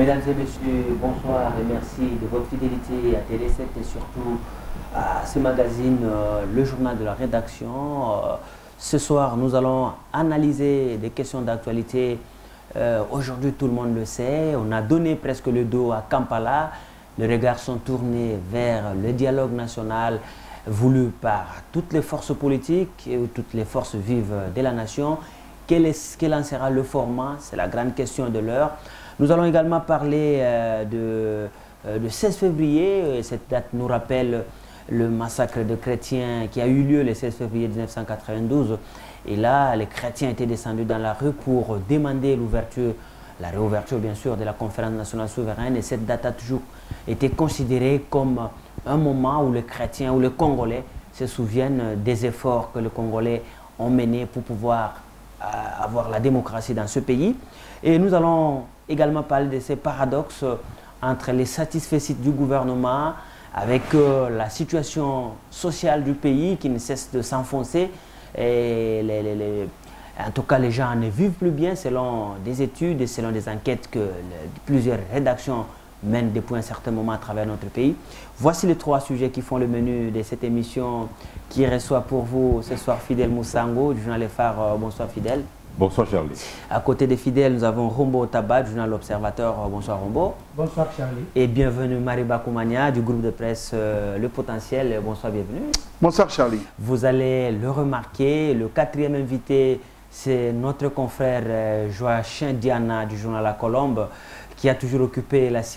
Mesdames et messieurs, bonsoir et merci de votre fidélité à Télé7 et surtout à ce magazine, le journal de la rédaction. Ce soir, nous allons analyser des questions d'actualité. Aujourd'hui, tout le monde le sait, on a donné presque le dos à Kampala. Les regards sont tournés vers le dialogue national voulu par toutes les forces politiques et toutes les forces vives de la nation. Quel en sera le format? C'est la grande question de l'heure. Nous allons également parler de 16 février. Cette date nous rappelle le massacre de chrétiens qui a eu lieu le 16 février 1992. Et là, les chrétiens étaient descendus dans la rue pour demander l'ouverture, la réouverture bien sûr de la conférence nationale souveraine. Et cette date a toujours été considérée comme un moment où les chrétiens ou les Congolais se souviennent des efforts que les Congolais ont menés pour pouvoir avoir la démocratie dans ce pays. Et nous allons également parler de ces paradoxes entre les satisfaits du gouvernement avec la situation sociale du pays qui ne cesse de s'enfoncer. Et en tout cas, les gens ne vivent plus bien selon des études et selon des enquêtes que plusieurs rédactions mènent depuis un certain moment à travers notre pays. Voici les trois sujets qui font le menu de cette émission qui reçoit pour vous ce soir Fidèle Moussango du journal Les Phares. Bonsoir Fidèle. Bonsoir Charlie. À côté des fidèles, nous avons Rombo Tabat du journal L'Observateur. Bonsoir Rombo. Bonsoir Charlie. Et bienvenue Mariba Koumania du groupe de presse Le Potentiel. Bonsoir, bienvenue. Bonsoir Charlie. Vous allez le remarquer, le quatrième invité, c'est notre confrère Joachim Diana du journal La Colombe, qui a toujours occupé la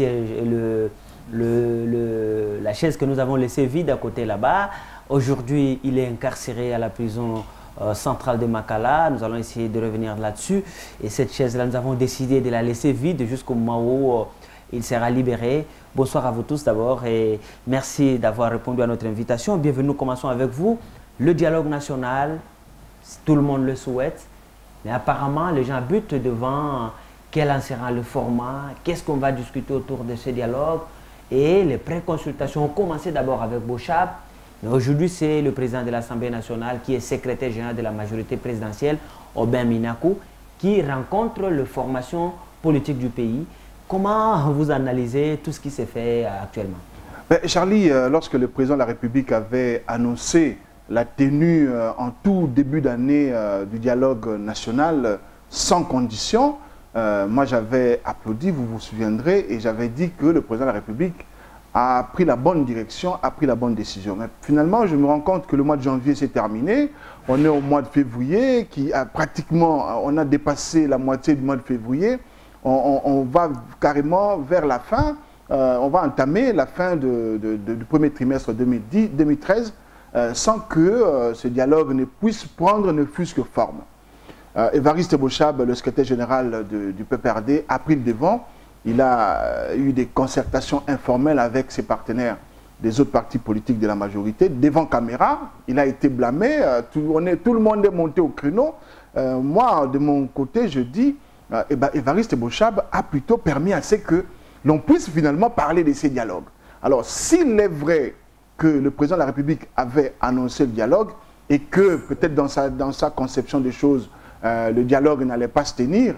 chaise que nous avons laissée vide à côté là-bas. Aujourd'hui, il est incarcéré à la prison centrale de Makala. Nous allons essayer de revenir là-dessus. Et cette chaise-là, nous avons décidé de la laisser vide jusqu'au moment où il sera libéré. Bonsoir à vous tous d'abord et merci d'avoir répondu à notre invitation. Bienvenue, nous commençons avec vous. Le dialogue national, tout le monde le souhaite, mais apparemment les gens butent devant quel en sera le format, qu'est-ce qu'on va discuter autour de ce dialogue. Et les pré-consultations ont commencé d'abord avec Bochab, mais aujourd'hui c'est le président de l'Assemblée nationale qui est secrétaire général de la majorité présidentielle, Aubin Minakou, qui rencontre les formations politiques du pays. Comment vous analysez tout ce qui s'est fait actuellement? Charlie, lorsque le président de la République avait annoncé la tenue en tout début d'année du dialogue national sans condition, moi j'avais applaudi, vous vous souviendrez, et j'avais dit que le président de la République a pris la bonne direction, a pris la bonne décision. Mais finalement, je me rends compte que le mois de janvier s'est terminé. On est au mois de février, qui a pratiquement, on a dépassé la moitié du mois de février. On va carrément vers la fin, on va entamer la fin du premier trimestre 2013 sans que ce dialogue ne puisse prendre ne fût-ce que forme. Évariste Bochab, le secrétaire général du PPRD, a pris le devant. Il a eu des concertations informelles avec ses partenaires des autres partis politiques de la majorité. Devant caméra, il a été blâmé, tout le monde est monté au créneau. Moi, de mon côté, je dis, Évariste Bochab a plutôt permis à ce que l'on puisse finalement parler de ces dialogues. Alors, s'il est vrai que le président de la République avait annoncé le dialogue et que peut-être dans sa conception des choses, le dialogue n'allait pas se tenir,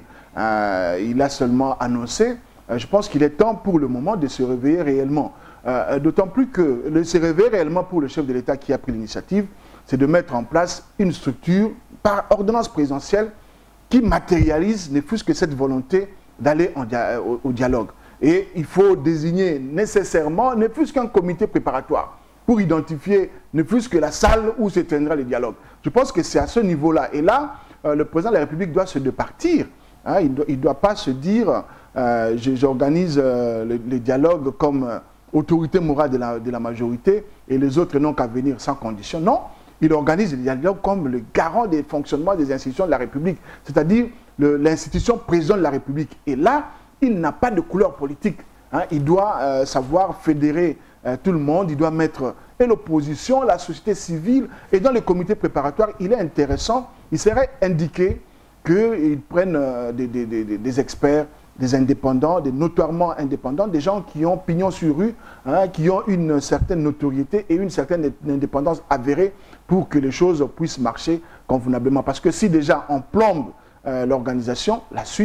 il a seulement annoncé. Je pense qu'il est temps pour le moment de se réveiller réellement. D'autant plus que se réveiller réellement pour le chef de l'État qui a pris l'initiative, c'est de mettre en place une structure par ordonnance présidentielle qui matérialise ne fût-ce que cette volonté d'aller au dialogue. Et il faut désigner nécessairement ne fût-ce qu'un comité préparatoire pour identifier ne fût-ce que la salle où se tiendra le dialogue. Je pense que c'est à ce niveau-là. Et là, le président de la République doit se départir. Hein, il ne doit pas se dire j'organise le dialogue comme autorité morale de la majorité et les autres n'ont qu'à venir sans condition. Non, il organise le dialogue comme le garant des fonctionnements des institutions de la République, c'est-à-dire l'institution président de la République. Et là, il n'a pas de couleur politique. Hein, il doit savoir fédérer tout le monde, il doit mettre et l'opposition, la société civile. Et dans les comités préparatoires, il est intéressant, il serait indiqué qu'ils prennent des experts, des indépendants, des notoirement indépendants, des gens qui ont pignon sur rue, hein, qui ont une certaine notoriété et une certaine indépendance avérée pour que les choses puissent marcher convenablement. Parce que si déjà on plombe l'organisation, la suite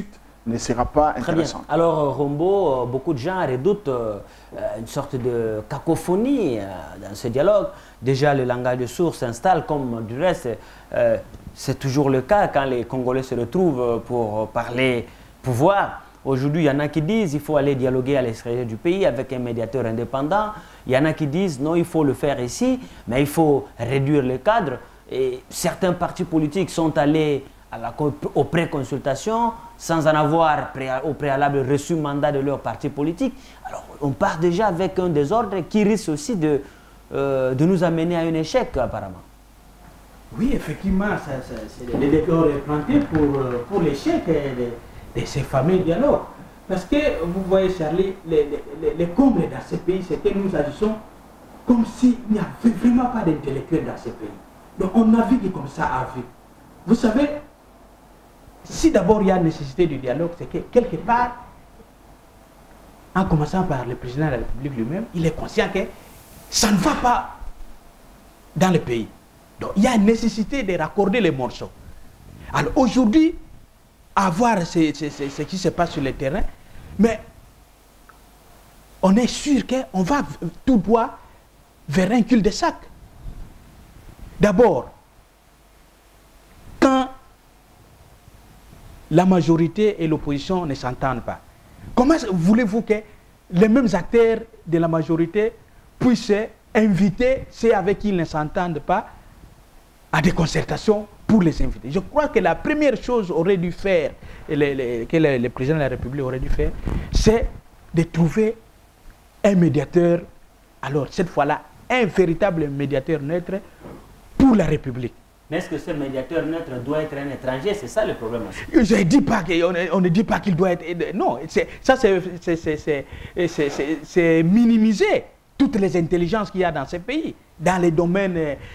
ne sera pas Très bien. intéressante. Alors, Rombo, beaucoup de gens redoutent une sorte de cacophonie dans ce dialogue. Déjà, le langage de sourds s'installe, comme du reste, c'est toujours le cas quand les Congolais se retrouvent pour parler pouvoir. Aujourd'hui, il y en a qui disent qu'il faut aller dialoguer à l'extérieur du pays avec un médiateur indépendant. Il y en a qui disent non, il faut le faire ici, mais il faut réduire le cadre. Et certains partis politiques sont allés aux pré-consultations sans en avoir au préalable reçu mandat de leur parti politique. Alors, on part déjà avec un désordre qui risque aussi de nous amener à un échec, apparemment. Oui, effectivement, le décor est planté pour l'échec de ces fameux dialogues. Parce que, vous voyez, Charlie, les combles dans ce pays, c'est que nous agissons comme s'il n'y avait vraiment pas d'intellectuels dans ce pays. Donc, on navigue comme ça à vue. Vous savez, si d'abord il y a nécessité du dialogue, c'est que quelque part, en commençant par le président de la République lui-même, il est conscient que ça ne va pas dans le pays. Donc il y a nécessité de raccorder les morceaux. Alors aujourd'hui, à voir ce qui se passe sur le terrain, mais on est sûr qu'on va tout droit vers un cul-de-sac. D'abord, quand la majorité et l'opposition ne s'entendent pas, comment voulez-vous que les mêmes acteurs de la majorité puissent inviter ceux avec qui ils ne s'entendent pas à des concertations pour les inviter? Je crois que la première chose aurait dû faire, que le président de la République aurait dû faire, c'est de trouver un médiateur, alors cette fois-là, un véritable médiateur neutre pour la République. Mais est-ce que ce médiateur neutre doit être un étranger? C'est ça le problème aussi. Je ne dis pas on ne dit pas qu'il doit être... Non, ça c'est minimiser toutes les intelligences qu'il y a dans ces pays, dans les domaines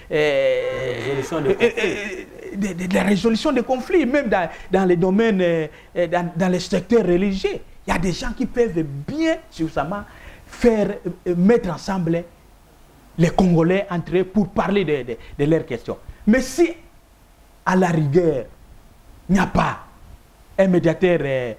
de la résolution des conflits, même dans les domaines, dans les secteurs religieux. Il y a des gens qui peuvent bien, suffisamment, mettre ensemble les Congolais entre eux pour parler de leurs questions. Mais si, à la rigueur, il n'y a pas un médiateur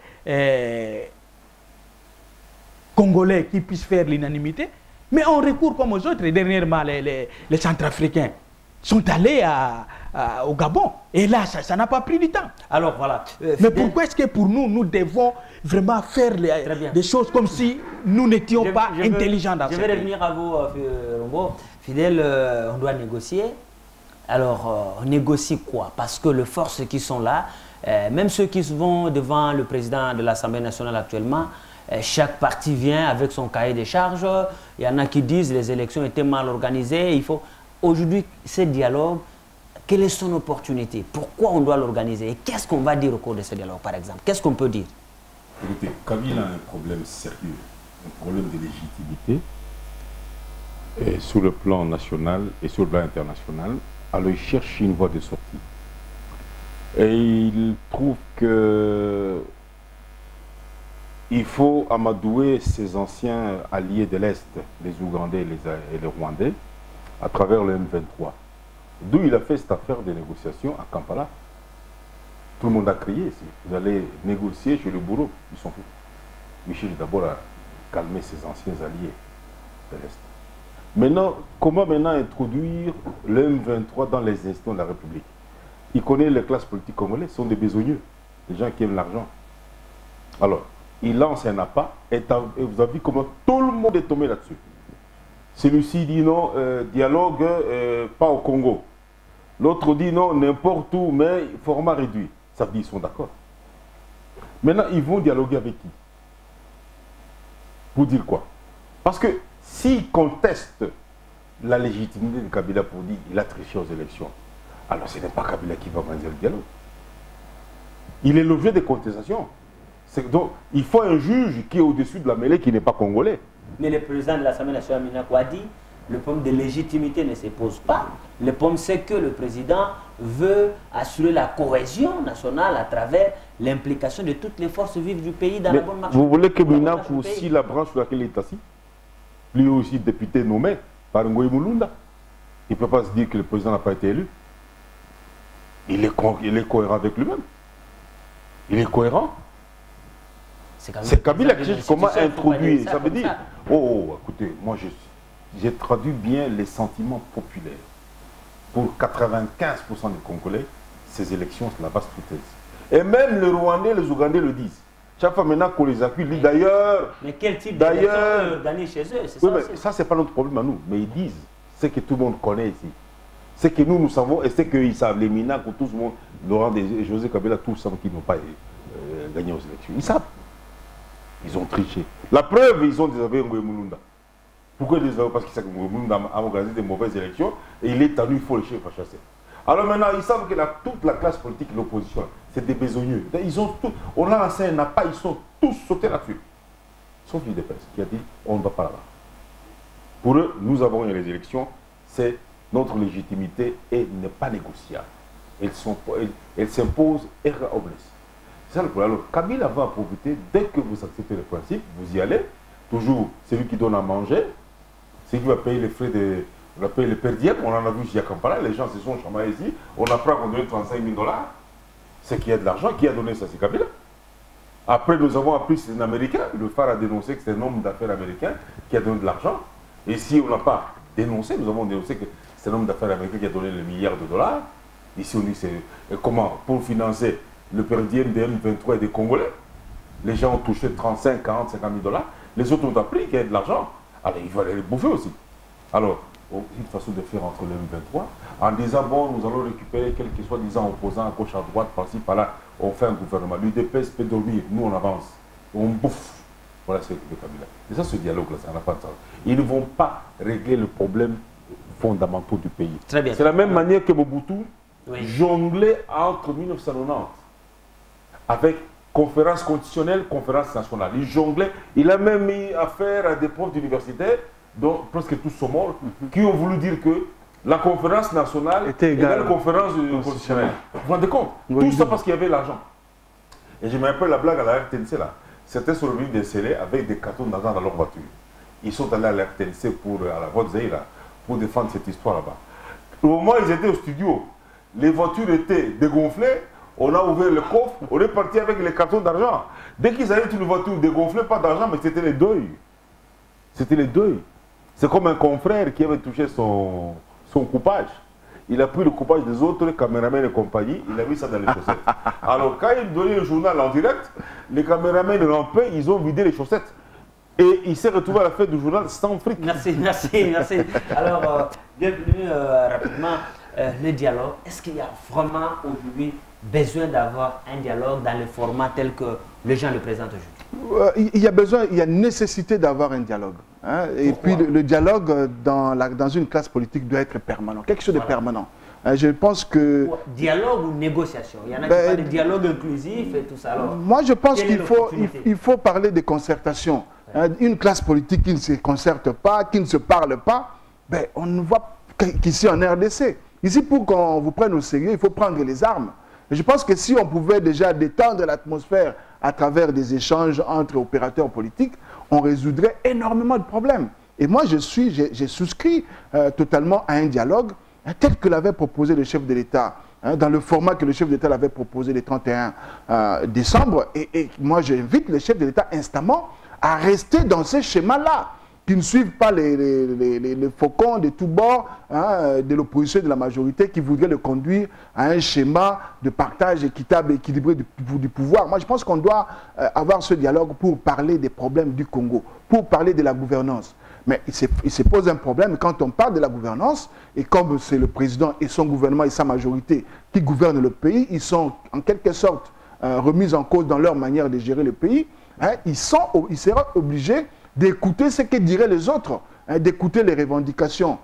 congolais qui puisse faire l'unanimité, mais on recourt comme aux autres. Dernièrement, les Centrafricains sont allés au Gabon. Et là, ça n'a pas pris du temps. Alors voilà. Mais pourquoi est-ce que pour nous, nous devons vraiment faire des choses comme si nous n'étions pas intelligents dans ce pays? Je vais revenir à vous, Rombo. Fidèle, on doit négocier. Alors, on négocie quoi? Parce que les forces qui sont là, même ceux qui vont devant le président de l'Assemblée nationale actuellement, chaque parti vient avec son cahier des charges. Il y en a qui disent que les élections étaient mal organisées. Il faut aujourd'hui, ce dialogue, quelle est son opportunité? Pourquoi on doit l'organiser? Et qu'est-ce qu'on va dire au cours de ce dialogue, par exemple? Qu'est-ce qu'on peut dire? Écoutez, Kabila a un problème sérieux, un problème de légitimité sur le plan national et sur le plan international. Alors il cherche une voie de sortie. Et il trouve que il faut amadouer ses anciens alliés de l'Est, les Ougandais et les Rwandais, à travers le M23. D'où il a fait cette affaire de négociation à Kampala. Tout le monde a crié, vous allez négocier chez le bourreau. Ils sont fous. Michel d'abord a calmé ses anciens alliés de l'Est. Maintenant, comment maintenant introduire le M23 dans les institutions de la République? Il connaît les classes politiques congolaises, ce sont des besogneux, des gens qui aiment l'argent. Alors, il lance un appât et vous avez vu comment tout le monde est tombé là-dessus. Celui-ci dit non, dialogue pas au Congo. L'autre dit non, n'importe où, mais format réduit. Ça veut dire qu'ils sont d'accord. Maintenant, ils vont dialoguer avec qui? Pour dire quoi? Parce que s'ils contestent la légitimité de Kabila pour dire qu'il a triché aux élections, alors ce n'est pas Kabila qui va organiser le dialogue. Il est l'objet des contestations. Donc, il faut un juge qui est au-dessus de la mêlée, qui n'est pas congolais. Mais le président de l'Assemblée nationale, Minako, a dit le problème de légitimité ne se pose pas. Le problème, c'est que le président veut assurer la cohésion nationale à travers l'implication de toutes les forces vives du pays dans la bonne marche. Vous voulez que Minako, aussi la branche sur laquelle il est assis, lui aussi député nommé par Ngoï Mulunda, il ne peut pas se dire que le président n'a pas été élu. Il est cohérent avec lui-même. Il est cohérent. C'est Kabila qui cherche comment introduire. Ça veut dire, écoutez, moi j'ai traduit bien les sentiments populaires. Pour 95% des Congolais, ces élections, c'est la base foutaise. Et même les Rwandais, les Ougandais le disent. Chaque fois maintenant qu'on les accuse, ils disent d'ailleurs... Mais quel type d'élection gagner chez eux? Oui, mais ça, c'est pas notre problème à nous. Mais ils disent, c'est que tout le monde connaît ici. C'est que nous savons, et c'est qu'ils savent, les Mina, que tout le monde, Laurent et José Kabila, tous savent qu'ils n'ont pas gagné aux élections. Ils savent. Ils ont triché. La preuve, ils ont désavoué Ngoé Mulunda. Pourquoi ils désavouent? Parce qu'ils savent que Ngoé Mulunda a organisé des mauvaises élections et il est tenu, il faut le chef à chasser. Alors maintenant, ils savent que toute la classe politique et l'opposition, c'est des besogneux. Ils ont tout, on a lancé un appât, ils sont tous sautés là-dessus. Sauf l'UDPS qui a dit, on ne va pas là-bas. Pour eux, nous avons eu les élections, c'est notre légitimité et n'est pas négociable. Elle s'impose erga omnes. C'est ça le problème. Alors, Kabila va profiter, dès que vous acceptez le principe, vous y allez. Toujours, c'est lui qui donne à manger, c'est lui qui va payer les frais de... On a payé les perdièmes, on en a vu ici à Kampala, les gens se sont chamaillés ici, on apprend qu'on donne 35 000 $. C'est qu'il y a de l'argent, qui a donné ça, c'est Kabila. Après, nous avons appris que c'est un Américain, le phare a dénoncé que c'est un homme d'affaires américain qui a donné de l'argent. Et si on n'a pas dénoncé, nous avons dénoncé que c'est un homme d'affaires américain qui a donné les milliards de dollars. Ici, on dit c'est comment? Pour financer le perdième des M23 et des Congolais. Les gens ont touché 35, 40, 50 000 $. Les autres ont appris qu'il y a de l'argent. Alors, il faut aller les bouffer aussi. Alors, une façon de faire entre les M23, en disant, bon, nous allons récupérer quelques soi-disant opposants à gauche, à droite, par-ci, par-là, on fait un gouvernement. L'UDPS peut dormir, nous on avance, on bouffe. Voilà ce que le Kabila. Et ça, ce dialogue-là, ça n'a pas de sens. Ils ne vont pas régler le problème fondamentaux du pays. Très bien. C'est la même manière que Mobutu jonglait entre 1990 avec conférence constitutionnelle, conférence nationale. Il jonglait, il a même mis affaire à des profs d'université, dont presque tous sont morts, qui ont voulu dire que la conférence nationale était égale à la conférence constitutionnelle. Vous vous rendez compte? Tout ça parce qu'il y avait l'argent. Et je me rappelle la blague à la RTNC là. Certains sont revenus déceler avec des cartons d'argent dans leur voiture. Ils sont allés à la RTNC à la voie de Zahir, pour défendre cette histoire là-bas. Au moment où ils étaient au studio, les voitures étaient dégonflées, on a ouvert le coffre, on est parti avec les cartons d'argent. Dès qu'ils avaient une voiture dégonflée, pas d'argent, mais c'était les deuils. C'était les deuils. C'est comme un confrère qui avait touché son coupage. Il a pris le coupage des autres, les caméramans et compagnie, il a mis ça dans les chaussettes. Alors quand il donnait le journal en direct, les caméramans rampaient, ils ont vidé les chaussettes. Et il s'est retrouvé à la fin du journal sans fric. Merci, merci, merci. Alors, bienvenue rapidement. Le dialogue, est-ce qu'il y a vraiment aujourd'hui besoin d'avoir un dialogue dans le format tel que les gens le présentent aujourd'hui? Il y a besoin, il y a nécessité d'avoir un dialogue. Hein, et puis le dialogue dans une classe politique doit être permanent, quelque chose de permanent. Je pense que... Dialogue ou négociation? Il y en a qui parlent de dialogue inclusif et tout ça. Alors, moi, je pense qu'il faut parler de concertation. Hein, une classe politique qui ne se concerte pas, qui ne se parle pas, ben, on ne voit qu'ici en RDC. Ici, pour qu'on vous prenne au sérieux, il faut prendre les armes. Et je pense que si on pouvait déjà détendre l'atmosphère à travers des échanges entre opérateurs politiques, on résoudrait énormément de problèmes. Et moi, j'ai souscrit totalement à un dialogue tel que l'avait proposé le chef de l'État, dans le format que le chef de l'État l'avait proposé le 31 décembre. Et moi, j'invite le chef de l'État instamment à rester dans ce schéma-là, qui ne suivent pas les faucons de tous bords de l'opposition et de la majorité qui voudraient le conduire à un schéma de partage équitable et équilibré du pouvoir. Moi, je pense qu'on doit avoir ce dialogue pour parler des problèmes du Congo, pour parler de la gouvernance. Mais il se pose un problème quand on parle de la gouvernance, et comme c'est le président et son gouvernement et sa majorité qui gouvernent le pays, ils sont en quelque sorte remis en cause dans leur manière de gérer le pays, ils seront obligés d'écouter ce que diraient les autres, d'écouter les revendications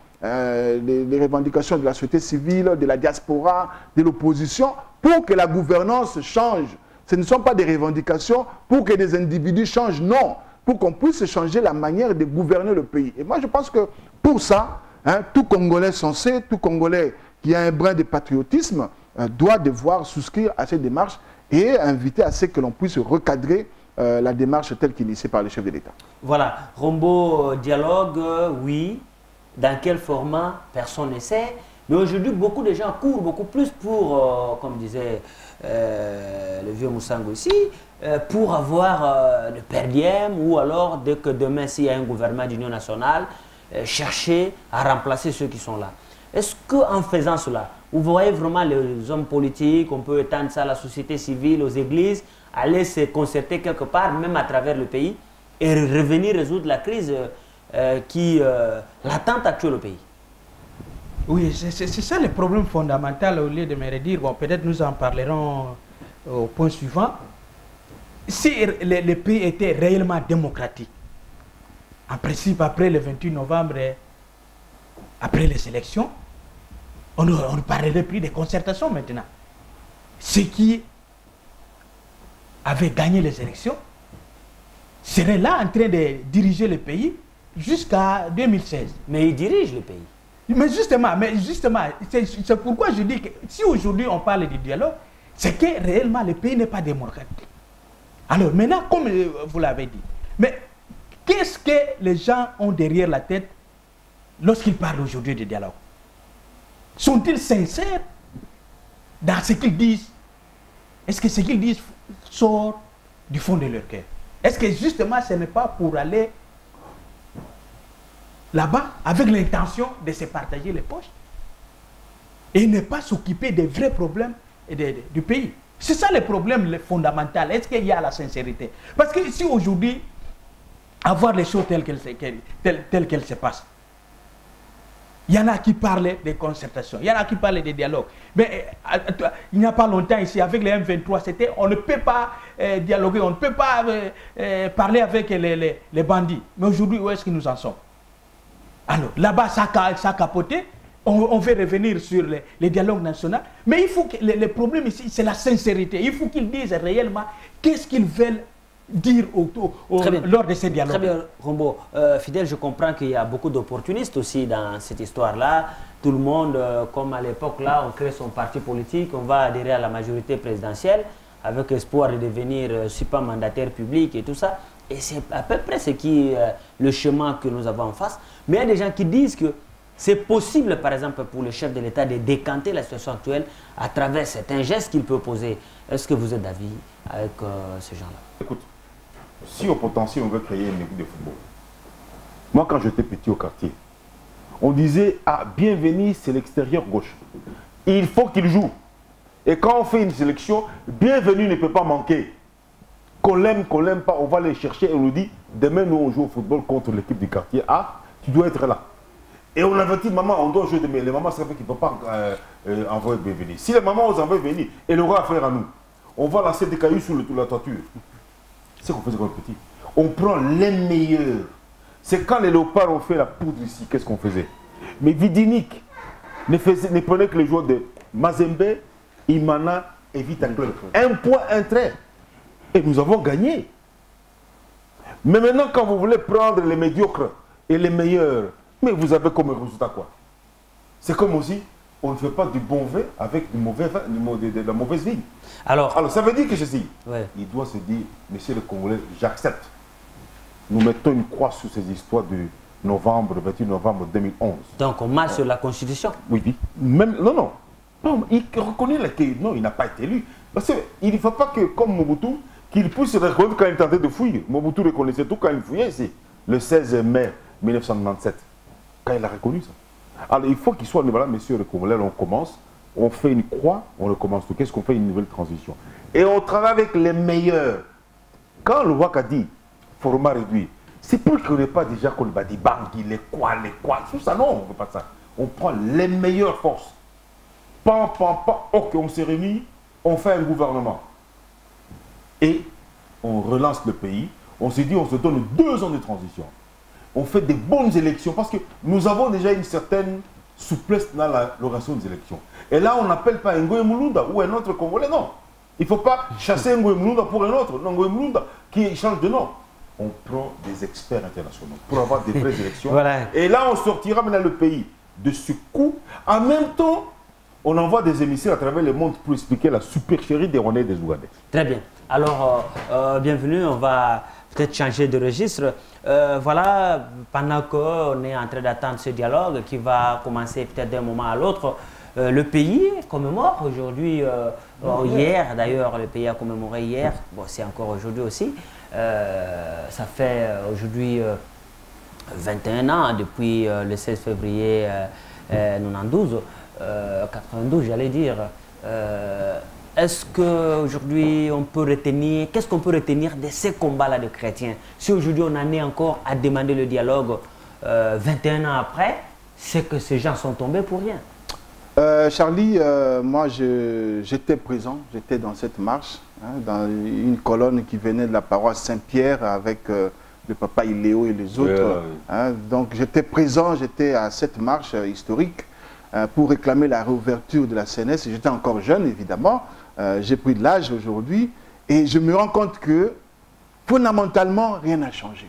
de la société civile, de la diaspora, de l'opposition, pour que la gouvernance change. Ce ne sont pas des revendications pour que des individus changent, non, pour qu'on puisse changer la manière de gouverner le pays. Et moi, je pense que pour ça, tout Congolais sensé, tout Congolais qui a un brin de patriotisme, doit devoir souscrire à cette démarche et inviter à ce que l'on puisse recadrer la démarche telle qu'initiée par le chef de l'État. Voilà, Rombo, dialogue, oui. Dans quel format, personne ne sait. Mais aujourd'hui, beaucoup de gens courent beaucoup plus pour, comme disait le vieux Moussango ici, pour avoir le per diem, ou alors, dès que demain, s'il y a un gouvernement d'union nationale, chercher à remplacer ceux qui sont là. Est-ce qu'en faisant cela, vous voyez vraiment les hommes politiques, on peut étendre ça à la société civile, aux églises, aller se concerter quelque part, même à travers le pays, et revenir résoudre la crise l'attente actuelle au pays? Oui, c'est ça le problème fondamental. Au lieu de me redire, bon, peut-être nous en parlerons au point suivant. Si le pays était réellement démocratique, en principe, après le 28 novembre, après les élections, on ne parlerait plus de concertation maintenant. Ceux qui avaient gagné les élections seraient là en train de diriger le pays jusqu'à 2016. Mais ils dirigent le pays. Mais justement, c'est pourquoi je dis que si aujourd'hui on parle du dialogue, c'est que réellement le pays n'est pas démocratique. Alors maintenant, comme vous l'avez dit, mais qu'est-ce que les gens ont derrière la tête lorsqu'ils parlent aujourd'hui de dialogue? Sont-ils sincères dans ce qu'ils disent? Est-ce que ce qu'ils disent sort du fond de leur cœur? Est-ce que justement ce n'est pas pour aller là-bas avec l'intention de se partager les poches et ne pas s'occuper des vrais problèmes du pays? C'est ça le problème fondamental. Est-ce qu'il y a la sincérité? Parce que si aujourd'hui, avoir les choses telles qu'elles se passent, il y en a qui parlent de concertation, il y en a qui parlent de dialogue. Mais il n'y a pas longtemps ici, avec les M23, c'était on ne peut pas dialoguer, on ne peut pas parler avec les bandits. Mais aujourd'hui, où est-ce que nous en sommes? Alors, là-bas, ça a capoté. On veut revenir sur les dialogues nationaux. Mais il faut que le problème ici, c'est la sincérité. Il faut qu'ils disent réellement qu'est-ce qu'ils veulent dire lors de ces dialogues. Très bien, Rombo. Fidèle, je comprends qu'il y a beaucoup d'opportunistes aussi dans cette histoire-là. Tout le monde, comme à l'époque, là, on crée son parti politique, on va adhérer à la majorité présidentielle avec espoir de devenir super mandataire public et tout ça. Et c'est à peu près le chemin que nous avons en face. Mais il y a des gens qui disent que c'est possible, par exemple, pour le chef de l'État de décanter la situation actuelle à travers certains gestes qu'il peut poser. Est-ce que vous êtes d'avis avec ces gens-là? Écoute, si au potentiel on veut créer une équipe de football, moi quand j'étais petit au quartier, on disait « Ah, bienvenue, c'est l'extérieur gauche. Il faut qu'il joue. » Et quand on fait une sélection, bienvenue ne peut pas manquer. Qu'on l'aime pas, on va les chercher et on nous dit « Demain, nous, on joue au football contre l'équipe du quartier. Ah, tu dois être là. » Et on avait dit, maman, on doit jouer demain. Les mamans savent qu'ils ne peuvent pas envoyer venir. Si les mamans vous envoient venir, elle aura affaire à nous. On va lancer des cailloux sur la toiture. C'est ce qu'on faisait quand on était petit. On prend les meilleurs. C'est quand les léopards ont fait la poudre ici, qu'est-ce qu'on faisait? Mais Vidinik ne prenait que les joueurs de Mazembe, Imana et Vita Club. Un point, un trait. Et nous avons gagné. Mais maintenant, quand vous voulez prendre les médiocres et les meilleurs, mais vous avez comme résultat quoi? C'est comme aussi, on ne fait pas du bon vin avec de la mauvaise vigne. Alors, ça veut dire que ceci, il doit se dire, monsieur le Congolais, j'accepte. Nous mettons une croix sur ces histoires du novembre, 28 novembre 2011. Donc on marche sur la Constitution? Oui, oui. Même, non. Il reconnaît que non, il n'a pas été élu. Parce qu'il ne faut pas que, comme Mobutu, qu'il puisse reconnaître quand il tentait de fouiller. Mobutu reconnaissait tout quand il fouillait ici, le 16 mai 1997. Quand il a reconnu ça. Alors il faut qu'il soit, voilà, monsieur le Congolais, on commence, on fait une croix, on recommence tout. Qu'est-ce qu'on fait? Une nouvelle transition. Et on travaille avec les meilleurs. Quand le Waka dit format réduit, c'est pour qu'on n'ait pas déjà qu'on va dire Bangui, les quoi, tout ça, non, on ne veut pas ça. On prend les meilleures forces. Ok, on s'est réunis, on fait un gouvernement. Et on relance le pays. On s'est dit, on se donne 2 ans de transition. On fait des bonnes élections parce que nous avons déjà une certaine souplesse dans l'organisation des élections. Et là, on n'appelle pas Ngoye Mulunda ou un autre Congolais, non. Il ne faut pas chasser Ngoye Mulunda pour un autre. Non, Ngoye Mulunda qui change de nom. On prend des experts internationaux pour avoir des vraies élections. Voilà. Et là, on sortira maintenant le pays de ce coup. En même temps, on envoie des émissaires à travers le monde pour expliquer la supercherie des Rwandais et des Ougandais. Très bien. Alors, bienvenue. On va peut-être changer de registre. Voilà, pendant qu'on est en train d'attendre ce dialogue qui va commencer peut-être d'un moment à l'autre, le pays commémore aujourd'hui, hier d'ailleurs, le pays a commémoré hier, bon c'est encore aujourd'hui aussi, ça fait aujourd'hui 21 ans depuis le 16 février 92, 92 j'allais dire. Est-ce qu'aujourd'hui on peut retenir, qu'est-ce qu'on peut retenir de ces combats-là de chrétiens? Si aujourd'hui on en est encore à demander le dialogue 21 ans après, c'est que ces gens sont tombés pour rien. Charlie, moi j'étais présent, j'étais dans cette marche, hein, dans une colonne qui venait de la paroisse Saint-Pierre avec le papa Iléo et les autres. Hein, donc j'étais présent, j'étais à cette marche historique pour réclamer la réouverture de la CNS. J'étais encore jeune évidemment, j'ai pris de l'âge aujourd'hui et je me rends compte que fondamentalement rien n'a changé.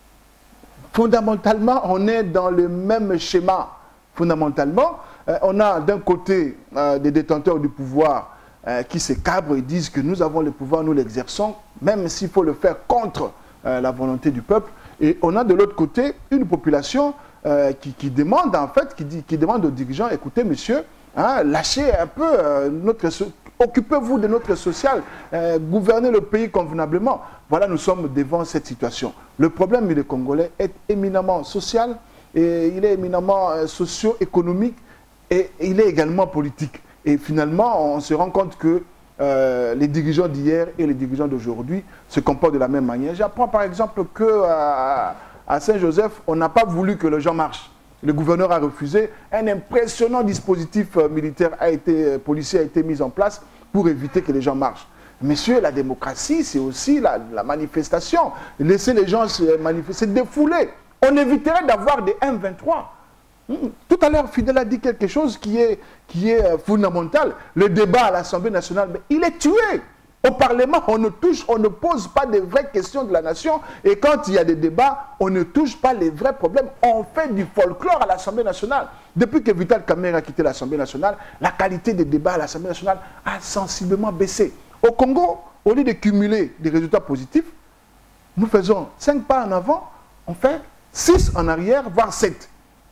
Fondamentalement on est dans le même schéma. Fondamentalement, on a d'un côté des détenteurs du pouvoir qui se cabrent et disent que nous avons le pouvoir, nous l'exerçons, même s'il faut le faire contre la volonté du peuple. Et on a de l'autre côté une population qui demande en fait, qui demande aux dirigeants, écoutez monsieur, hein, lâchez un peu occupez-vous de notre social, gouvernez le pays convenablement. Voilà, nous sommes devant cette situation. Le problème des Congolais est éminemment social, et il est éminemment socio-économique et il est également politique. Et finalement, on se rend compte que les dirigeants d'hier et les dirigeants d'aujourd'hui se comportent de la même manière. J'apprends par exemple qu'à Saint-Joseph, on n'a pas voulu que les gens marchent. Le gouverneur a refusé. Un impressionnant dispositif militaire policier a été mis en place pour éviter que les gens marchent. Messieurs, la démocratie, c'est aussi la manifestation. Laisser les gens se manifester, défouler. On éviterait d'avoir des M23. Tout à l'heure, Fidel a dit quelque chose qui est fondamental. Le débat à l'Assemblée nationale, mais il est tué. Au Parlement, on ne pose pas de vraies questions de la nation. Et quand il y a des débats, on ne touche pas les vrais problèmes. On fait du folklore à l'Assemblée nationale. Depuis que Vital Kamerhe a quitté l'Assemblée nationale, la qualité des débats à l'Assemblée nationale a sensiblement baissé. Au Congo, au lieu de cumuler des résultats positifs, nous faisons 5 pas en avant, on fait 6 en arrière, voire 7.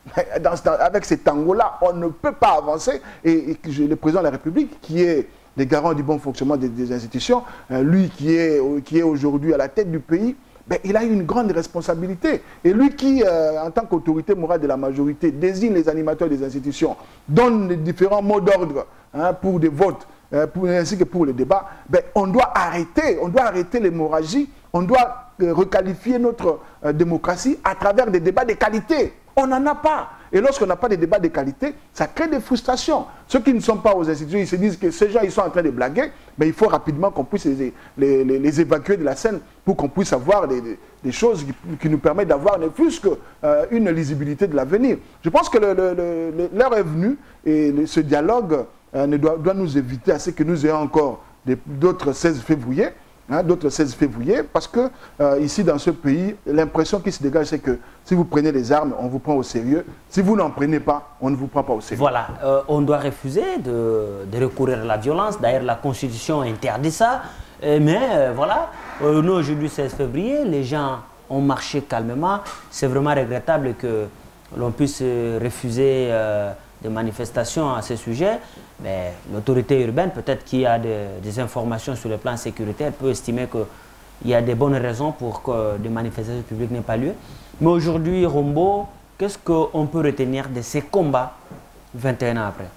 Avec ces tangos-là, on ne peut pas avancer. Et le président de la République, qui est le garant du bon fonctionnement des institutions, lui qui est aujourd'hui à la tête du pays, ben, il a une grande responsabilité. Et lui qui, en tant qu'autorité morale de la majorité, désigne les animateurs des institutions, donne les différents mots d'ordre pour des votes, ainsi que pour les débats, ben, on doit arrêter l'hémorragie, on doit requalifier notre démocratie à travers des débats de qualité. On n'en a pas. Et lorsqu'on n'a pas de débats de qualité, ça crée des frustrations. Ceux qui ne sont pas aux institutions, ils se disent que ces gens, ils sont en train de blaguer, mais il faut rapidement qu'on puisse les évacuer de la scène pour qu'on puisse avoir des choses qui nous permettent d'avoir ne plus qu'une lisibilité de l'avenir. Je pense que l'heure est venue et ce dialogue doit nous éviter à ce que nous ayons encore d'autres 16 février. D'autres 16 février, parce que ici dans ce pays, l'impression qui se dégage, c'est que si vous prenez les armes, on vous prend au sérieux. Si vous n'en prenez pas, on ne vous prend pas au sérieux. Voilà, on doit refuser de recourir à la violence. D'ailleurs, la Constitution interdit ça. Mais voilà, nous aujourd'hui 16 février, les gens ont marché calmement. C'est vraiment regrettable que l'on puisse refuser des manifestations à ce sujet, mais l'autorité urbaine, peut-être qu'il y a des informations sur le plan sécuritaire, peut estimer qu'il y a des bonnes raisons pour que des manifestations publiques n'aient pas lieu. Mais aujourd'hui, Rombo, qu'est-ce qu'on peut retenir de ces combats 21 ans après?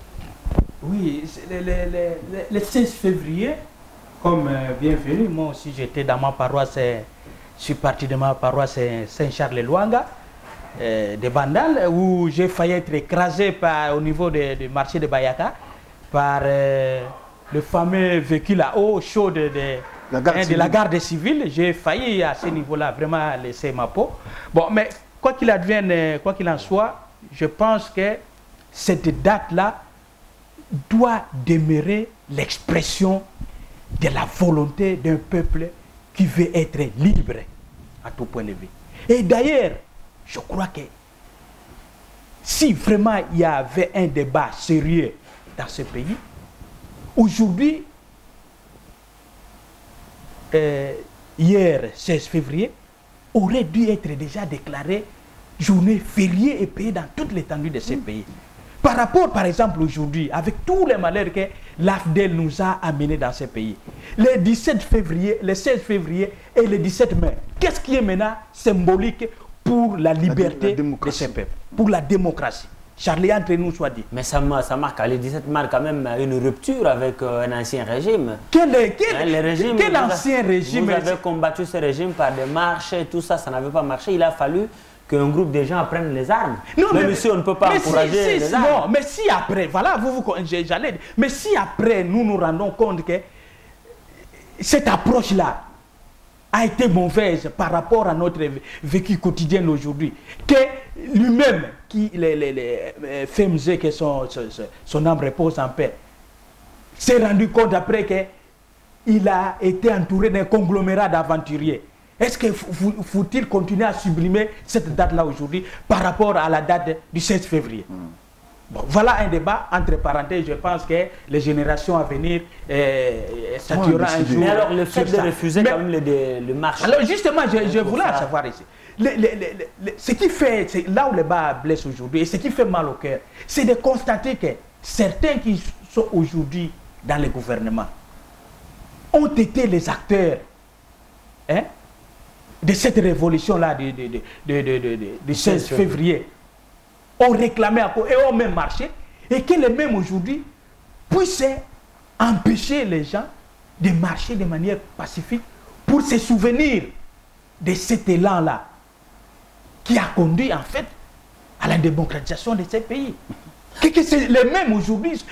Oui, le 16 février, comme bienvenue, moi aussi j'étais dans ma paroisse, je suis parti de ma paroisse Saint-Charles-Luanga, de Bandal, où j'ai failli être écrasé au niveau du marché de Bayaka par le fameux véhicule à eau chaude de la garde civile. J'ai failli à ce niveau-là vraiment laisser ma peau. Bon, mais quoi qu'il advienne, quoi qu'il en soit, je pense que cette date-là doit demeurer l'expression de la volonté d'un peuple qui veut être libre à tout point de vue. Et d'ailleurs, je crois que si vraiment il y avait un débat sérieux dans ce pays, aujourd'hui, hier 16 février, aurait dû être déjà déclarée journée fériée et payée dans toute l'étendue de ces pays. Par rapport, par exemple, aujourd'hui, avec tous les malheurs que l'AFDEL nous a amenés dans ces pays, le 17 février, le 16 février et le 17 mai, qu'est-ce qui est maintenant symbolique pour la liberté de ces peuples, pour la démocratie? Charlie, entre nous, soit dit. Mais ça marque, le 17 marque quand même une rupture avec un ancien régime. Quel ancien régime? Vous avez combattu ce régime par des marches et tout ça, ça n'avait pas marché. Il a fallu qu'un groupe de gens prennent les armes. Non, même si on ne peut pas encourager les armes. Non, mais si après, voilà, j'allais dire, mais si après nous nous rendons compte que cette approche-là a été mauvaise par rapport à notre vécu quotidien aujourd'hui, que lui-même, qui fait musée que son âme repose en paix, s'est rendu compte après qu'il a été entouré d'un conglomérat d'aventuriers. Est-ce qu'il faut-il continuer à sublimer cette date-là aujourd'hui par rapport à la date du 16 février? Bon, voilà un débat, entre parenthèses, je pense que les générations à venir statueront un jour. Mais alors, le fait de refuser quand même le marché. Alors, justement, je voulais savoir ici. Ce qui fait, là où le bas blesse aujourd'hui, et ce qui fait mal au cœur, c'est de constater que certains qui sont aujourd'hui dans le gouvernement ont été les acteurs de cette révolution-là du 16 février. Ont réclamé et ont même marché, et que les mêmes aujourd'hui puissent empêcher les gens de marcher de manière pacifique pour se souvenir de cet élan-là qui a conduit en fait à la démocratisation de ces pays. Que c'est les mêmes aujourd'hui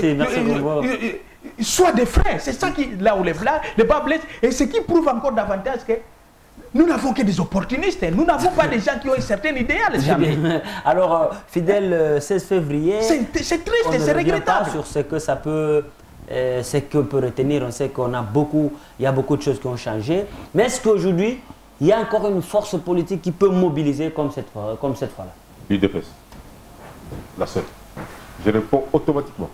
soient des frères. C'est ça qui, là où les bas blessent, et ce qui prouve encore davantage que nous n'avons que des opportunistes, nous n'avons pas des gens qui ont un certain idéal. Alors, fidèle 16 février, c'est triste et c'est regrettable. Sur ce que ça peut, ce que peut retenir, on sait qu'il y a beaucoup de choses qui ont changé. Mais est-ce qu'aujourd'hui, il y a encore une force politique qui peut mobiliser comme cette fois-là? UDPS, la seule. Je réponds automatiquement.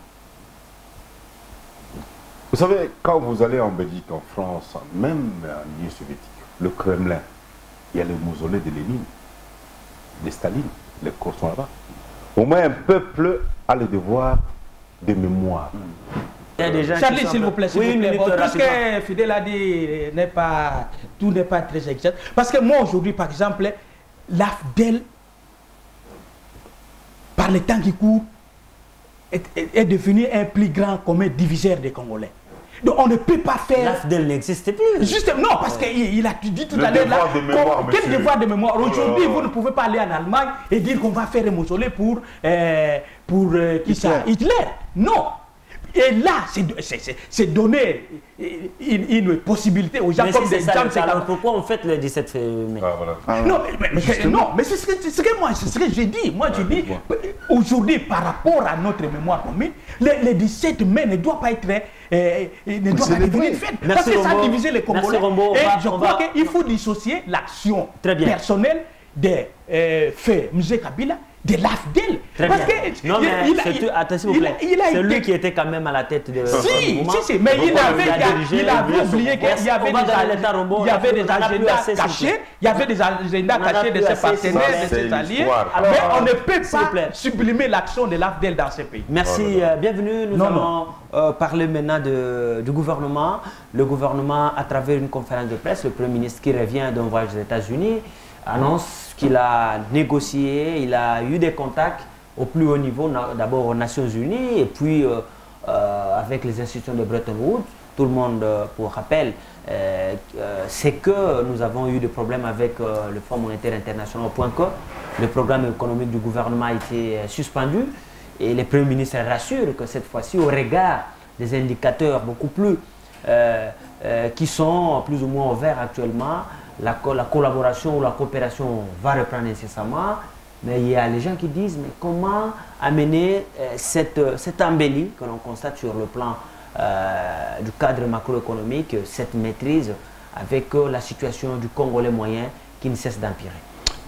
Vous savez, quand vous allez en Belgique, en France, même en Union soviétique, le Kremlin, il y a le mausolée de Lénine, de Staline, les corps sont là-bas. Au moins, un peuple a le devoir de mémoire. Il y a des gens Charlie, s'il vous plaît, s'il vous plaît. Bon, tout ce que Fidel a dit, tout n'est pas très exact. Parce que moi, aujourd'hui, par exemple, l'AFDEL, par le temps qui court, est devenu un plus grand commun diviseur des Congolais. Donc on ne peut pas faire... L'AFDEL n'existe plus. Justement, non, parce qu'il a dit tout à l'heure là... Quel devoir de mémoire? Aujourd'hui, vous ne pouvez pas aller en Allemagne et dire qu'on va faire un mausolée pour Hitler. Non. Et là, c'est donner une possibilité aux gens comme des gens... Alors pourquoi on fête le 17 mai? Non, mais c'est ce que j'ai dit. Moi, je dis, aujourd'hui, par rapport à notre mémoire commune, le 17 mai ne doit pas être... ne doit pas devenir une fête. Parce que ça a divisé les Congolais. Et je crois qu'il faut dissocier l'action personnelle des faits M. Kabila de l'AFDEL. Parce que non, mais attention, s'il vous plaît. C'est lui qui était quand même à la tête de... Si, mais il avait oublié qu'il y avait des agendas cachés. Il y avait des agendas cachés de ses partenaires, de ses alliés. Mais on ne peut pas sublimer l'action de l'AFDEL dans ce pays. Merci, bienvenue. Nous allons parler maintenant du gouvernement. Le gouvernement, à travers une conférence de presse, le Premier ministre qui revient d'un voyage aux États-Unis, annonce qu'il a négocié, il a eu des contacts au plus haut niveau, d'abord aux Nations Unies et puis avec les institutions de Bretton Woods. Tout le monde, pour rappel, c'est que nous avons eu des problèmes avec le Fonds monétaire international au point que le programme économique du gouvernement a été suspendu et le Premier ministre rassure que cette fois-ci, au regard des indicateurs beaucoup plus qui sont plus ou moins ouverts actuellement, la collaboration ou la coopération va reprendre incessamment, mais il y a les gens qui disent mais comment amener cette embellie que l'on constate sur le plan du cadre macroéconomique, cette maîtrise avec la situation du Congolais moyen qui ne cesse d'empirer.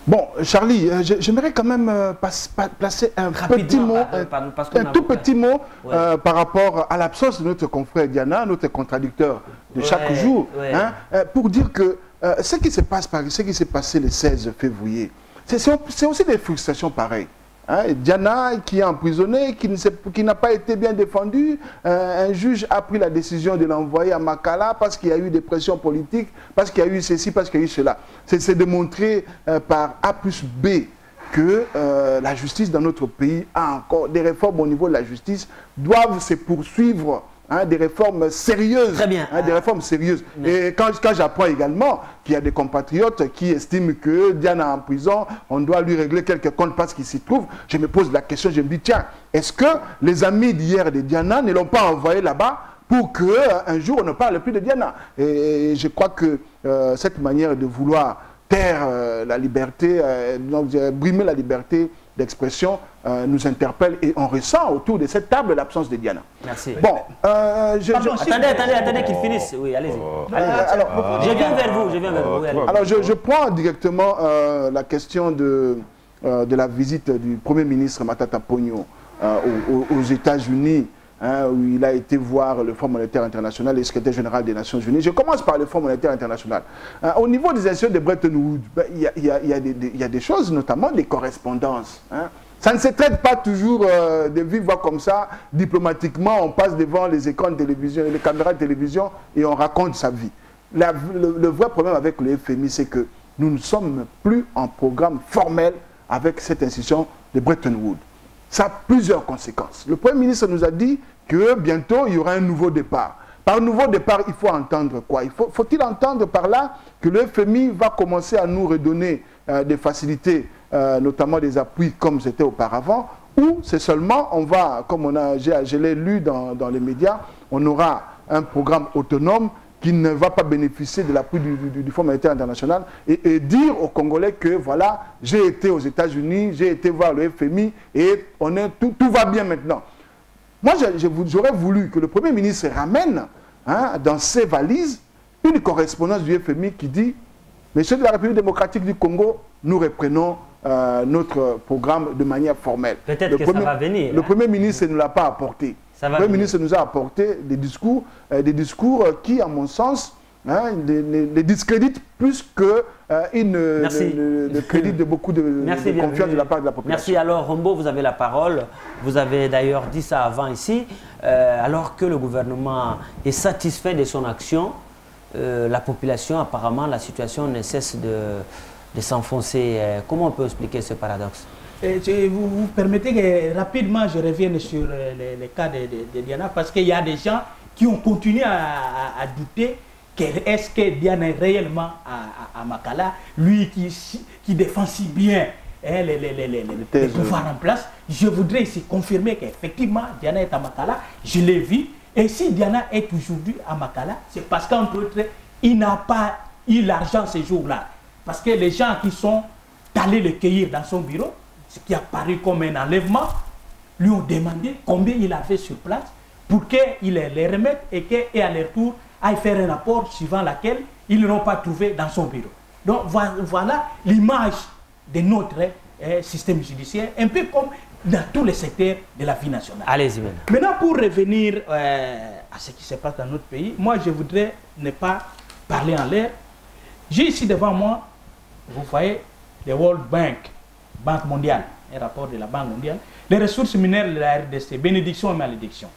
Bon, Charlie, j'aimerais quand même placer un petit mot, un tout petit mot par rapport à l'absence de notre confrère Diana, notre contradicteur de chaque jour, hein, pour dire que ce qui se passe ce qui s'est passé le 16 février, c'est aussi des frustrations pareilles. Hein, Diana qui est emprisonnée, qui n'a pas été bien défendue, un juge a pris la décision de l'envoyer à Makala parce qu'il y a eu des pressions politiques, parce qu'il y a eu ceci, parce qu'il y a eu cela. C'est démontré par A plus B que la justice dans notre pays a encore des réformes au niveau de la justice, doivent se poursuivre. Hein, des réformes sérieuses. Très bien. Hein, des réformes sérieuses. Et quand j'apprends également qu'il y a des compatriotes qui estiment que Diana en prison, on doit lui régler quelques comptes parce qu'il s'y trouve, je me pose la question, je me dis, tiens, est-ce que les amis d'hier de Diana ne l'ont pas envoyé là-bas pour qu'un jour on ne parle plus de Diana? Et je crois que cette manière de vouloir taire la liberté, brimer la liberté d'expression nous interpelle et on ressent autour de cette table l'absence de Diana. Merci. Bon, attendez qu'il finisse. Oui, allez-y. Je viens vers vous, Alors, je prends directement la question de la visite du Premier ministre Matata Ponyo aux États-Unis, hein, où il a été voir le Fonds monétaire international et le secrétaire général des Nations Unies. Je commence par le Fonds monétaire international. Au niveau des institutions de Bretton Woods, il y a des choses, notamment des correspondances. Hein. Ça ne se traite pas toujours de vivre voix comme ça, diplomatiquement, on passe devant les écrans de télévision, les caméras de télévision et on raconte sa vie. Le vrai problème avec le FMI, c'est que nous ne sommes plus en programme formel avec cette institution de Bretton Woods. Ça a plusieurs conséquences. Le Premier ministre nous a dit que bientôt, il y aura un nouveau départ. Par nouveau départ, il faut entendre quoi? Faut-il entendre par là que le FMI va commencer à nous redonner des facilités, notamment des appuis comme c'était auparavant, ou c'est seulement, on va, comme je l'ai lu dans les médias, on aura un programme autonome qui ne va pas bénéficier de l'appui du Fonds monétaire international et dire aux Congolais que voilà, j'ai été aux États-Unis, j'ai été voir le FMI et tout va bien maintenant. Moi, j'aurais voulu que le Premier ministre ramène dans ses valises une correspondance du FMI qui dit « Messieurs de la République démocratique du Congo, nous reprenons notre programme de manière formelle. » Peut-être que ça va venir. Le Premier ministre ne l'a pas apporté. Le Premier ministre nous a apporté des discours qui, à mon sens, les discréditent plus que le crédit de beaucoup de confiance de la part de la population. Merci. Alors, Rombo, vous avez la parole. Vous avez d'ailleurs dit ça avant ici. Alors que le gouvernement est satisfait de son action, la population, apparemment, la situation ne cesse de s'enfoncer. Comment on peut expliquer ce paradoxe? Vous permettez que rapidement je revienne sur le cas de Diana, parce qu'il y a des gens qui ont continué à douter est-ce que Diana est réellement à Makala, lui qui défend si bien les pouvoirs en place. Je voudrais ici confirmer qu'effectivement Diana est à Makala, je l'ai vu, et si Diana est aujourd'hui à Makala, c'est parce qu'entre autres, il n'a pas eu l'argent ces jours-là. Parce que les gens qui sont allés le cueillir dans son bureau, ce qui a paru comme un enlèvement, lui ont demandé combien il avait sur place pour qu'il les remette et qu'à leur tour aille faire un rapport suivant laquelle ils ne l'ont pas trouvé dans son bureau. Donc voilà l'image de notre système judiciaire, un peu comme dans tous les secteurs de la vie nationale. Allez-y. Maintenant, pour revenir à ce qui se passe dans notre pays, moi je voudrais ne pas parler en l'air. J'ai ici devant moi, vous voyez, le World Bank, Banque mondiale, un rapport de la Banque mondiale, les ressources minières de la RDC, bénédiction et malédiction.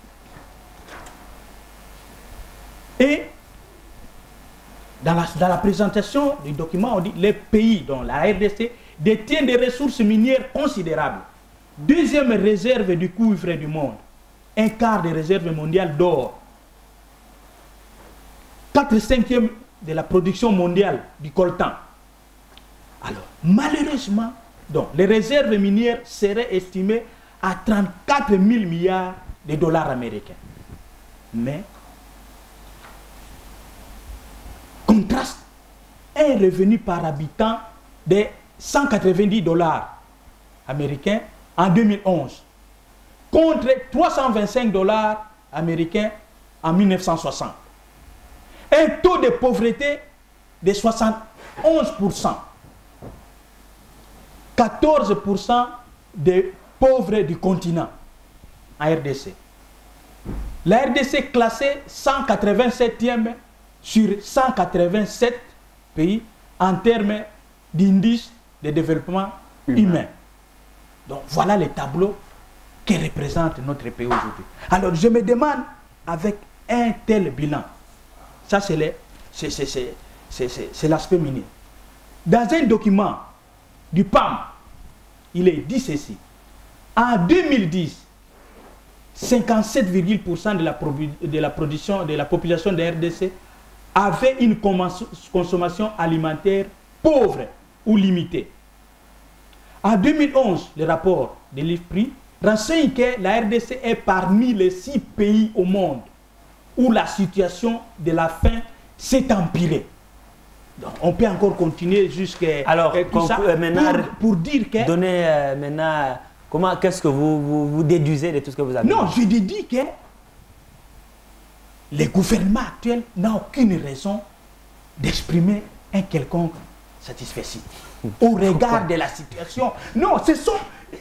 Et dans la présentation du document, on dit les pays dont la RDC détient des ressources minières considérables. Deuxième réserve du cuivre du monde, un quart des réserves mondiales d'or. 4/5 de la production mondiale du coltan. Alors, malheureusement, donc, les réserves minières seraient estimées à 34 000 milliards de dollars américains. Mais, contraste un revenu par habitant de 190 dollars américains en 2011 contre 325 dollars américains en 1960. Un taux de pauvreté de 71%. 14% des pauvres du continent en RDC. La RDC est classée 187e sur 187 pays en termes d'indice de développement humain. Donc voilà le tableau que représente notre pays aujourd'hui. Alors je me demande, avec un tel bilan, ça c'est l'aspect minier. Dans un document du PAM, il est dit ceci. En 2010, 57,% de la production de la population de RDC avait une consommation alimentaire pauvre ou limitée. En 2011, le rapport de l'IFPRI renseigne que la RDC est parmi les 6 pays au monde où la situation de la faim s'est empirée. Donc, on peut encore continuer jusqu'à pour dire que... Donnez maintenant... Qu'est-ce que vous déduisez de tout ce que vous avez dit? Non, je déduis que le gouvernement actuel n'a aucune raison d'exprimer un quelconque satisfait au regard de la situation. Non, ce sont...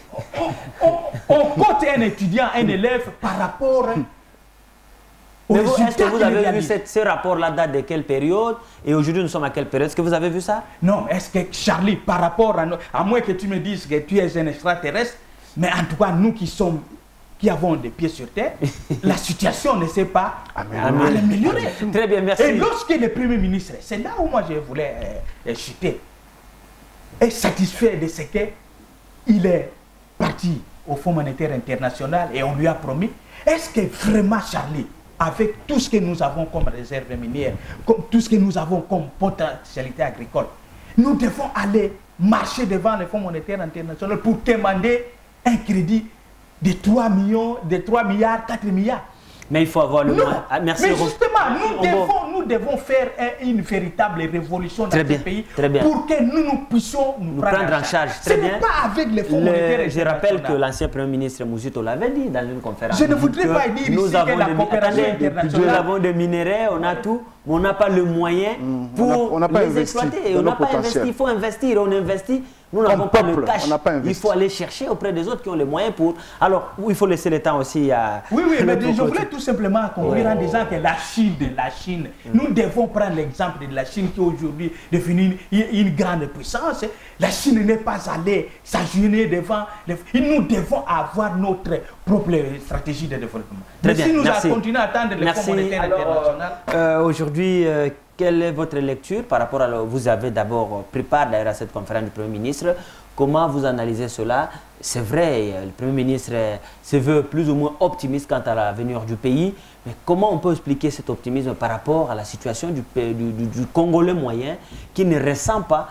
On cote un étudiant, un élève par rapport... Est-ce que vous avez vu ce rapport-là date de quelle période? Et aujourd'hui, nous sommes à quelle période? Est-ce que vous avez vu ça? Non, est-ce que Charlie, par rapport à moins que tu me dises que tu es un extraterrestre, mais en tout cas, nous qui avons des pieds sur terre, la situation ne s'est pas améliorée. Très bien, merci. Et lorsque le Premier ministre, c'est là où moi je voulais chuter, est satisfait de ce qu'il est parti au Fonds monétaire international et on lui a promis, est-ce que vraiment, Charlie, avec tout ce que nous avons comme réserve minière, tout ce que nous avons comme potentialité agricole, nous devons aller marcher devant le Fonds monétaire international pour demander un crédit de 3 milliards, 4 milliards. Mais il faut avoir le moyen. Merci. Mais justement, nous devons faire une véritable révolution dans ce pays pour que nous puissions nous prendre en charge. Très bien. Ce n'est pas avec les fonds monétaires. Je rappelle que l'ancien Premier ministre Mouzito l'avait dit dans une conférence. Je ne voudrais pas dire ici que la coopération internationale... Nous avons des minerais, on a tout, mais on n'a pas le moyen pour les exploiter. On n'a pas investi. Il faut investir, on investit. Nous n'avons pas le cash. Il faut aller chercher auprès des autres qui ont les moyens pour... Alors, il faut laisser le temps aussi à... Oui, mais je voulais tout simplement conclure en disant que la Chine, nous devons prendre l'exemple de la Chine qui aujourd'hui est devenue une grande puissance. La Chine n'est pas allée s'agenouiller devant... Nous devons avoir notre propre stratégie de développement. Très bien, si nous merci. Continuons à attendre le Fonds monétaire international... Aujourd'hui... quelle est votre lecture par rapport à... Vous avez d'abord pris part d'ailleurs à cette conférence du Premier ministre. Comment vous analysez cela? C'est vrai, le Premier ministre se veut plus ou moins optimiste quant à l'avenir du pays. Mais comment on peut expliquer cet optimisme par rapport à la situation du Congolais moyen qui ne ressent pas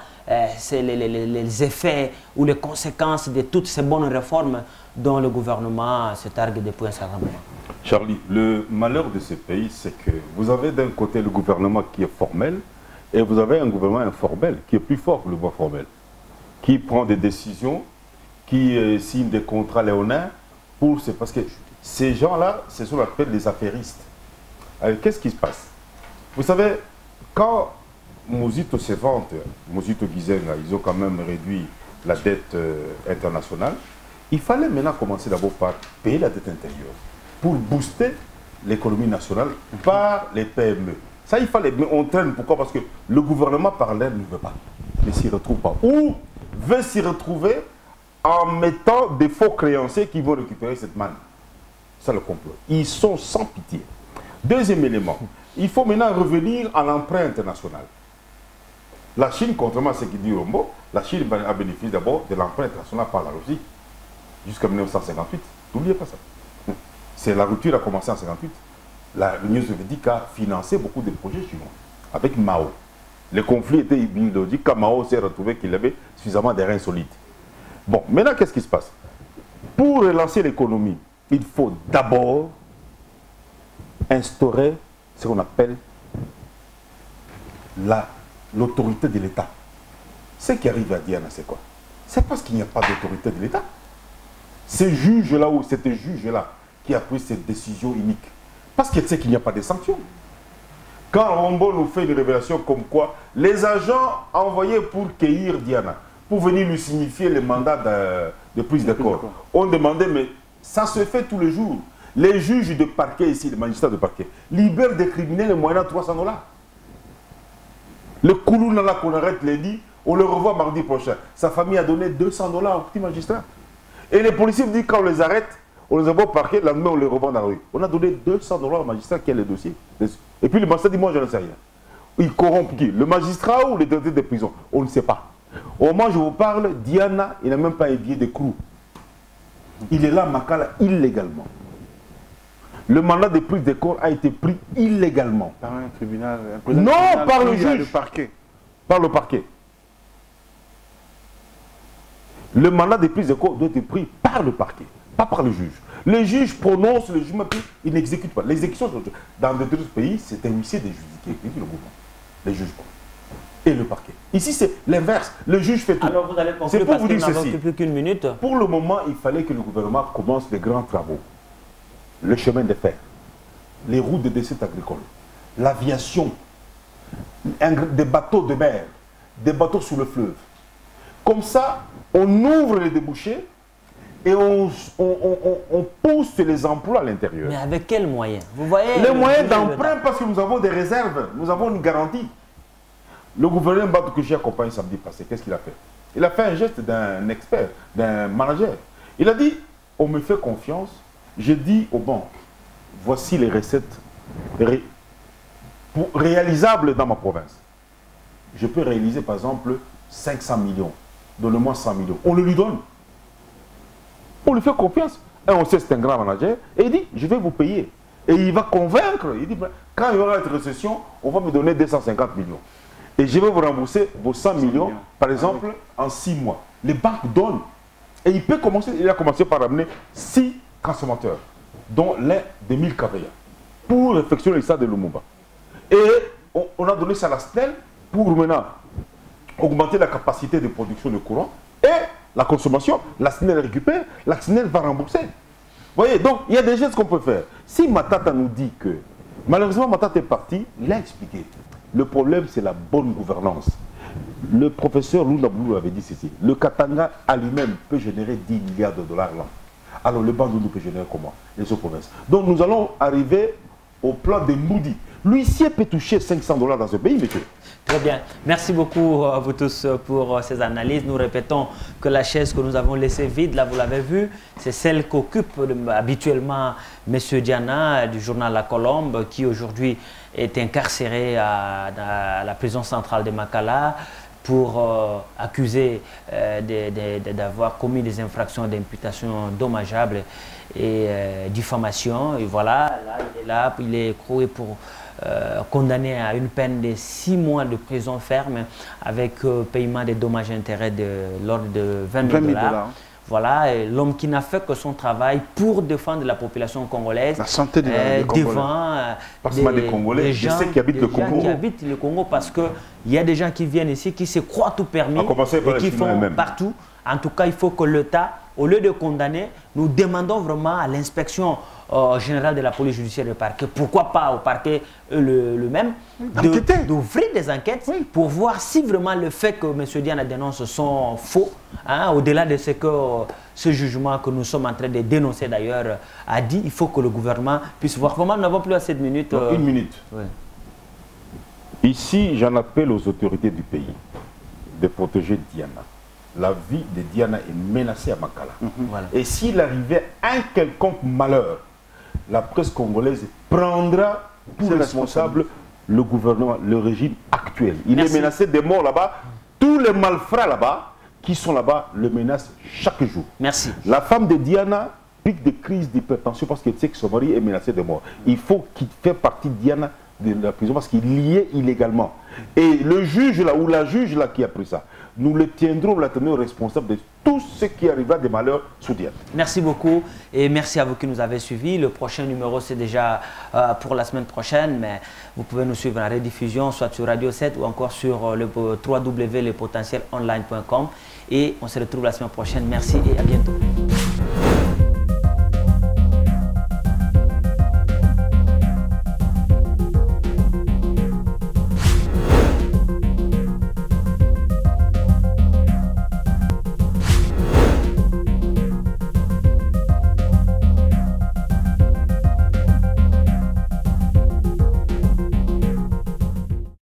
les effets ou les conséquences de toutes ces bonnes réformes dont le gouvernement se targue depuis un certain moment? Charlie, le malheur de ce pays, c'est que vous avez d'un côté le gouvernement qui est formel et vous avez un gouvernement informel qui est plus fort que le gouvernement formel, qui prend des décisions, qui signe des contrats léonins parce que ces gens-là, c'est ce qu'on appelle les affairistes. Qu'est-ce qui se passe? Vous savez, quand Mouzito se vante, Mouzito Gizenga, ils ont quand même réduit la dette internationale, il fallait maintenant commencer d'abord par payer la dette intérieure pour booster l'économie nationale par les PME. Ça, il fallait, mais on traîne. Pourquoi? Parce que le gouvernement par l'air ne veut pas, ne s'y retrouve pas. Ou veut s'y retrouver en mettant des faux créanciers qui vont récupérer cette manne. C'est le complot. Ils sont sans pitié. Deuxième élément, il faut maintenant revenir à l'emprunt international. La Chine, contrairement à ce qu'il dit Rombo, la Chine a bénéficié d'abord de l'emprunt international par la Russie jusqu'à 1958. N'oubliez pas ça. C'est la rupture a commencé en 1958. L'Union soviétique a financé beaucoup de projets chinois avec Mao. Le conflit était idéologique quand Mao s'est retrouvé qu'il avait suffisamment de reins solides. Bon, maintenant, qu'est-ce qui se passe? Pour relancer l'économie, il faut d'abord instaurer ce qu'on appelle l'autorité de l'État. Ce qui arrive à Diana, c'est quoi? C'est parce qu'il n'y a pas d'autorité de l'État. Ces juges-là ou cette juge-là qui a pris cette décision unique, parce qu'elle sait qu'il n'y a pas de sanctions. Quand Rombo nous fait une révélation comme quoi les agents envoyés pour cueillir Diana, pour venir lui signifier le mandat de prise de corps. On demandait, mais ça se fait tous les jours. Les juges de parquet ici, les magistrats de parquet, libèrent des criminels moyennant 300 $. Le Koulounala qu'on arrête lundi, on le revoit mardi prochain. Sa famille a donné 200 $ au petit magistrat. Et les policiers me disent quand on les arrête, on les envoie au parquet, le lendemain on les revend dans la rue. On a donné 200 $ au magistrat qui a le dossier. Et puis le magistrat dit, moi je ne sais rien. Il corrompt qui? Le magistrat ou le directeur de prison? On ne sait pas. Au moment où je vous parle, Diana, il n'a même pas un billet de crew. Il est là à Makala illégalement. Le mandat de prise de corps a été pris illégalement. Par un tribunal. Non, par le juge. Le parquet. Par le parquet. Le mandat de prise de corps doit être pris par le parquet, pas par le juge. Le juge prononce, le jugement, il n'exécute pas. L'exécution, dans d'autres pays, c'est un huissier des juges qui exécute le mouvement. Les juges et le parquet. Ici, c'est l'inverse. Le juge fait tout. Alors, vous allez conclure parce que nous n'avons plus qu'une minute. Pour le moment, il fallait que le gouvernement commence les grands travaux. Le chemin de fer, les routes de dessert agricole, l'aviation, des bateaux de mer, des bateaux sous le fleuve. Comme ça, on ouvre les débouchés et on pousse les emplois à l'intérieur. Mais avec quels moyens? Vous voyez les moyens d'emprunt, parce que nous avons des réserves, nous avons une garantie. Le gouverneur Mbadou que j'ai accompagné samedi passé, qu'est-ce qu'il a fait? Il a fait un geste d'un expert, d'un manager. Il a dit, on me fait confiance. Je dis aux banques, voici les recettes réalisables dans ma province. Je peux réaliser par exemple 500 millions. Donne-moi 100 millions. On le lui donne. On lui fait confiance. Et on sait que c'est un grand manager. Et il dit, je vais vous payer. Et il va convaincre. Il dit, quand il y aura une récession, on va me donner 250 millions. Et je vais vous rembourser vos 100 millions, par exemple, en 6 mois. Les banques donnent. Et il peut commencer, il a commencé par amener 6 consommateurs, dont l'un des 1000 Kavaya, pour réfectionner le stade de Lumumba. Et on a donné ça à la SNEL pour maintenant augmenter la capacité de production de courant et la consommation. La SNEL récupère, la SNEL va rembourser. Vous voyez, donc il y a des gestes qu'on peut faire. Si Matata nous dit que, malheureusement Matata est parti, il a expliqué. Le problème, c'est la bonne gouvernance. Le professeur Lunda Boulou avait dit ceci. Le Katanga à lui-même peut générer 10 milliards de dollars là. Alors le Bandundu peut générer comment? Les autres provinces. Donc nous allons arriver au plan de Moody. L'huissier peut toucher 500 $ dans ce pays, monsieur. Très bien. Merci beaucoup à vous tous pour ces analyses. Nous répétons que la chaise que nous avons laissée vide, là vous l'avez vu, c'est celle qu'occupe habituellement M. Diana du journal La Colombe, qui aujourd'hui est incarcéré à la prison centrale de Makala pour accuser d'avoir commis des infractions d'imputation dommageable et diffamation. Et voilà, là, il est là, il est écroué pour condamné à une peine de 6 mois de prison ferme avec paiement des dommages et intérêts de l'ordre de 20 000 $. Voilà, l'homme qui n'a fait que son travail pour défendre la population congolaise. La santé des devant des Congolais, gens, je sais qui habitent le Congo. Qui habitent le Congo parce qu'il y a des gens qui viennent ici, qui se croient tout permis et qui font partout. En tout cas, il faut que l'État, au lieu de condamner, nous demandons vraiment à l'inspection générale de la police judiciaire de parquet, pourquoi pas au parquet le même, d'ouvrir des enquêtes pour voir si vraiment le fait que M. Diana dénonce sont faux, hein, au-delà de ce que ce jugement que nous sommes en train de dénoncer d'ailleurs a dit. Il faut que le gouvernement puisse voir. Vraiment, nous n'avons plus assez de minutes. Une minute. Ouais. Ici, j'en appelle aux autorités du pays de protéger Diana. La vie de Diana est menacée à Makala. Voilà. Et s'il arrivait un quelconque malheur, la presse congolaise prendra pour responsable le gouvernement, le régime actuel. Il est menacé de mort là-bas. Tous les malfrats là-bas, qui sont là-bas, le menacent chaque jour. Merci. La femme de Diana pique des crises d'hypertension parce qu'elle sait que son mari est menacé de mort. Il faut qu'il fasse partie de Diana de la prison parce qu'il y est illégalement. Et le juge là, ou la juge là qui a pris ça, nous le tiendrons, la tenir responsable de tout ce qui arrivera des malheurs sous Diane. Merci beaucoup et merci à vous qui nous avez suivis. Le prochain numéro, c'est déjà pour la semaine prochaine, mais vous pouvez nous suivre en rediffusion, soit sur Radio 7 ou encore sur le www.lepotentielonline.com. Et on se retrouve la semaine prochaine. Merci et à bientôt.